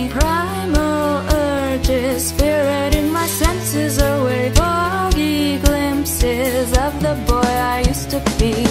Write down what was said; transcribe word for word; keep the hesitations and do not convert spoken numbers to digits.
Primal urges, spiriting my senses away. Foggy glimpses of the boy I used to be.